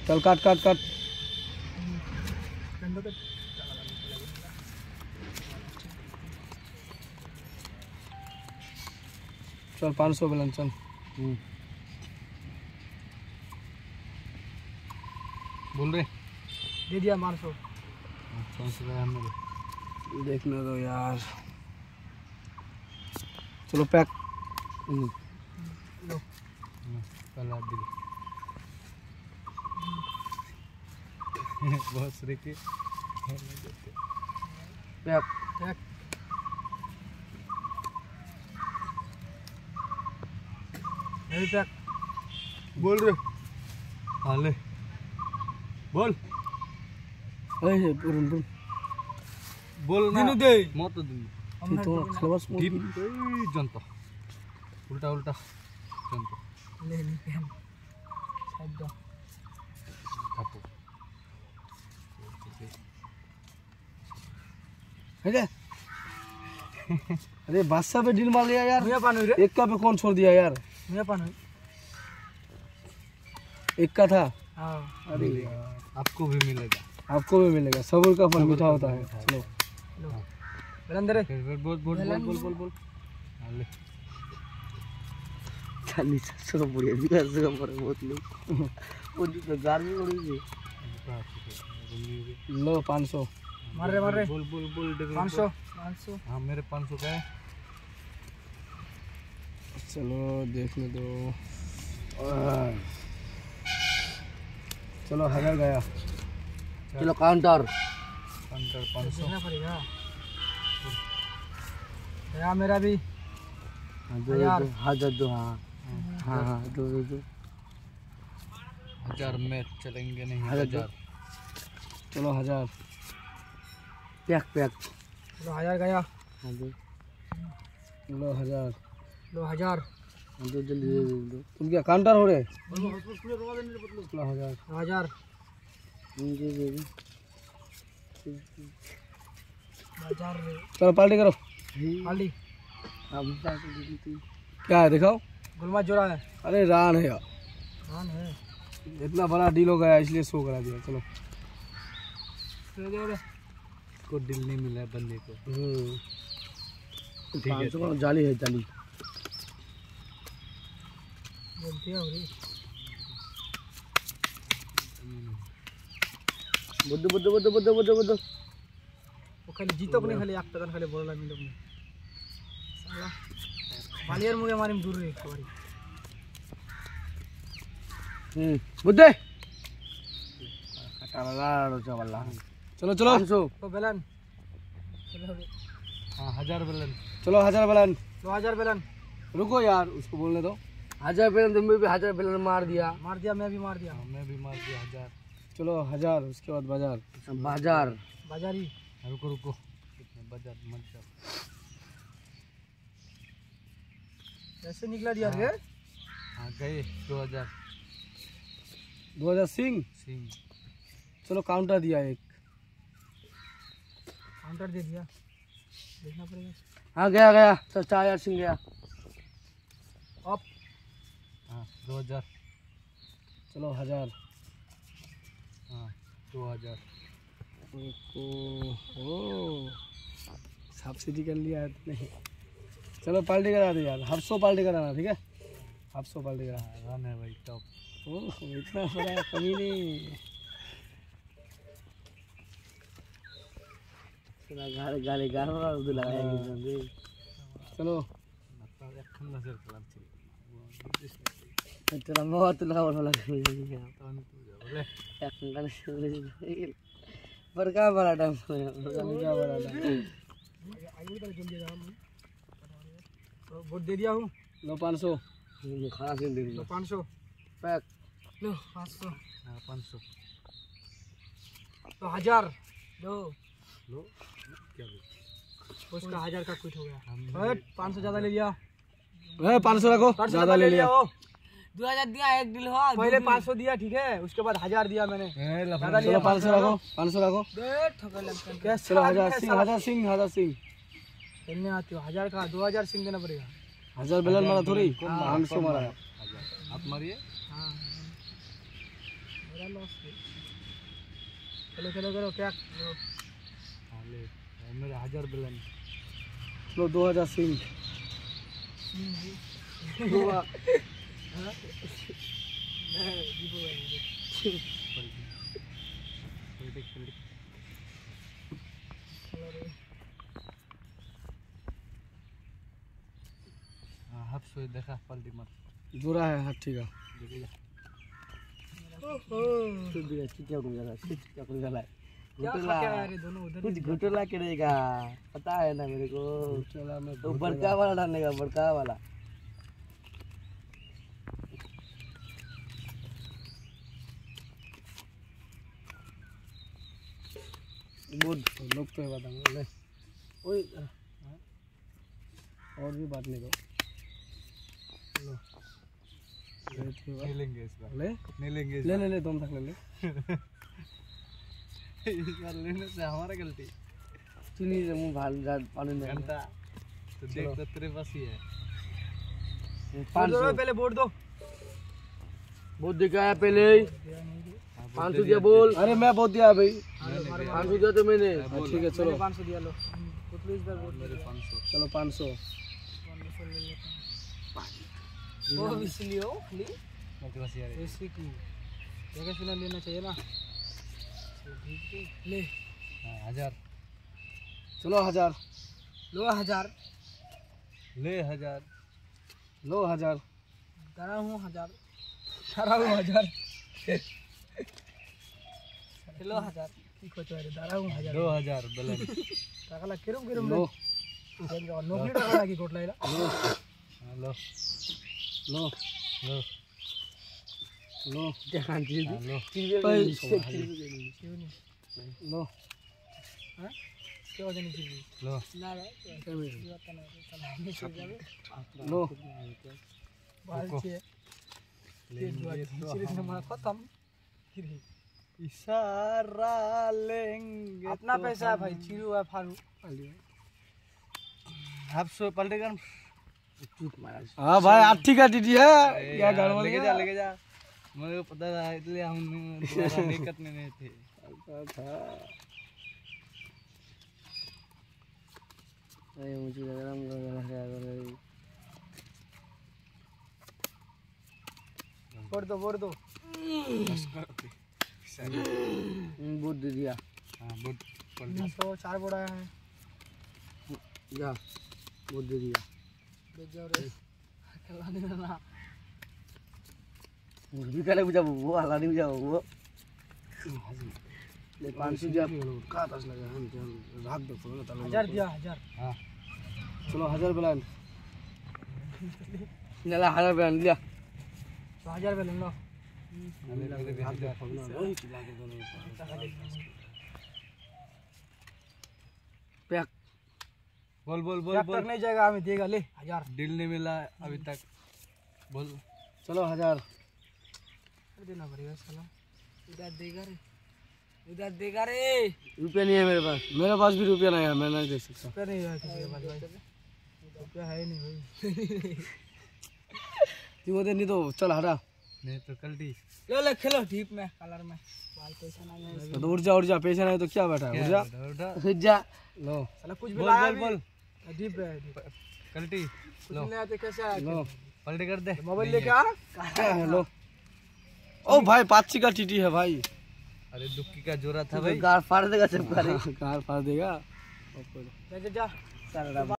चल काट काट काट। चल 500 बेलन चल। बोल रहे दे दिया 500। देखने दो यार। चलो पैक। लो बहुत सरे के पैक पैक। पैक बोल रहे। हाँ ले बोल। पूरन बोल ना दिनु दे मत दिन तो खलबस टीम जनता उल्टा उल्टा जनता ले ले हम साइड दो थापो है। अरे बादशाह पे डील मार लिया यार। एक का पे कौन छोड़ दिया यार। एक का था। अरे आपको भी मिलेगा। आपको भी मिलेगा। सब्र का फल मीठा होता है। चलो अंदर बोल बोल बोल बोल बोल बोल। ले 40 का बढ़िया 10 का पर बहुत लोग वो तो गार्मी उड़ी गई। लो 500 मार रहे बोल बोल बोल 500। हाँ मेरे 500 का है। चलो देखने दो। चलो 1000 गया। चलो काउंटर 500 पड़ेगा गया मेरा भी। 1000 दो। हाँ हाँ हाँ दो 1000 में चलेंगे नहीं। 1000 चलो 1000 पैक पैक। चलो 1000 गया। लो 1000 लो 1000 दो जल्दी दो। तुम क्या काउंटर हो रहे। लो 1000 चलो पार्टी करो। पार्टी क्या है दिखाओ। गुलमा जोड़ा है। अरे रान है यार। रान है। इतना बड़ा डील हो गया इसलिए शो करा दिया। चलो को डील नहीं मिला बंदे को। ठीक है जाली है जाली बोलती है। बुद्ध बुद्ध बुद्ध बुद्ध बुद्ध बुद्ध वो खाली जीतक नहीं खाली एक खाली बोलला मिलो नहीं साला बालियर मुगे मारिम दूर रे खबरी। बुद्ध कटाला चवल्ला। चलो चलो 500 तो बेलन। हाँ 1000 बेलन। चलो 1000 बेलन। लो 1000 बेलन। रुको यार उसको बोलने दो। 1000 बेलन तुम भी 1000 बेलन मार दिया। मैं भी मार दिया। मैं भी मार दिया 1000। चलो 1000 उसके बाद बाजार बाजारी। रुको रुको बाजार मत जाओ। कैसे निकला दिया रे। हाँ गए 2000 सिंह। चलो काउंटर दिया एक। काउंटर दे दिया देखना पड़ेगा। हाँ गया गया तो 4000 सिंह गया। अब हाँ 2000। चलो 1000। हाँ 2000। सब्सिडी कर लिया है नहीं। चलो पार्टी करा दे यार। 100 पार्टी कराना ठीक है। 100 पार्टी करा रन है भाई टॉप। इतना बड़ा कमी नहीं। गाली लगाया। चलो तेरा बहुत लगा बड़का बड़ा टाइम वोट दे दिया हूँ। लो 500 खाना से दे दिया। 500 पैक। लो 500 तो 1000 लो क्या उसका 1000 का कुछ हो गया। 500 ज़्यादा ले लिया। 500 रखो ज़्यादा ले लिया। 2000 दिया एक डील हुआ। पहले 500 दिया ठीक है उसके बाद 1000 दिया मैंने। चलो 500 रखो 500 रखो। चलो 1000 सिंह खेलने आती हो। 1000 का 2000 सिंह देना पड़ेगा। 1000 बेलन मारा थोड़ी 500 मारा। आप मारिए। हाँ चलो चलो करो क्या हाँ ले मेरे 1000 बिलन लो 2000 सिंह हाफ सो देखा पलटी मत बुरा है हाँ ठीक है कुछ घुटला करेगा पता है ना मेरे को तो बड़का वाला डालने का बड़का वाला लोग तो बताऊंगा ले ओए और भी बात नहीं दो नहीं लेंगे इस बार ले नहीं लेंगे ले ले ले तुम तक ले ले इस बार लेने से हमारा गलती चुनी से मुंह भाल पानी में घंटा तो देख तो तेरे पास ही है 500 पहले वोट दो बहुत दिखाया पहले 500 दिया बोल अरे मैं बहुत दिया भाई 500 दिया तो मैंने ठीक है चलो 500 दिया लो मेरे 500 चलो 500 वो इसलिए हो खाली मेरे पास यार ऐसे की जगह सुना लेना चाहिए ना ले 1000 चलो 1000 लो 1000 ले 1000 लो 1000 करा हूँ 1000 सारा 1000 लो 1000 की खोचो रे दारा 1000 2000 बिलन टाकाला किरम किरम लो नौकरी टाका की कोट लाइला लो लो लो लो ध्यान दे लो लो हां क्या वजह नहीं चाहिए लो ना लो बाल छे लेंगे तो हमारा खत्म इशारा लेंगे अपना पैसा है भाई चिरू है फारू हाफ सो पलटेगा चूत मारा हाँ भाई आठी का दीदी है क्या गड़बड़ लेके जा मुझे को पता था इसलिए हम दोबारा नहीं करने नहीं थे अरे मुझे लग रहा वोट दो बहुत दे दिया हाँ बहुत पलटे 4 बोड़ा है जा बहुत दे दिया भी करे बुझा वो हला नहीं बुझा वो ले 500 दिया का 10 लगा हम रात दो थोड़ा तला 1000 दिया 1000 हाँ चलो 1000 बिलान नला 1000 बयान लिया तो 1000 बिलान लो मेरे भी 1000 पैक बोल बोल बोल तक बोल नहीं जाएगा हमें देगा ले 1000 डील नहीं मिला अभी तक बोल चलो 1000 देना पड़ेगा साला उधर देगा रे रुपया नहीं है मेरे पास भी रुपया नहीं है मैं नहीं दे सकता रुपया नहीं है किसी के पास भाई रुपया है नहीं भाई तू वो दे नहीं तो चल हटा नहीं तो कल्टी ले ले खेलो डीप में कलर में बाल पैसा नहीं है तो उड़ जा पैसा नहीं तो क्या बैठा है उड़ जा लो साला कुछ भी बोल लाया बोल भी डीप है डीप कल्टी लो ले आते कैसे आया लो पलटी कर दे मोबाइल लेके आ क्या है लो ओ भाई 5 का टीटी है भाई अरे दुक्की का जोरा था भाई गार फाड़ देगा सब कार फाड़ देगा जा जा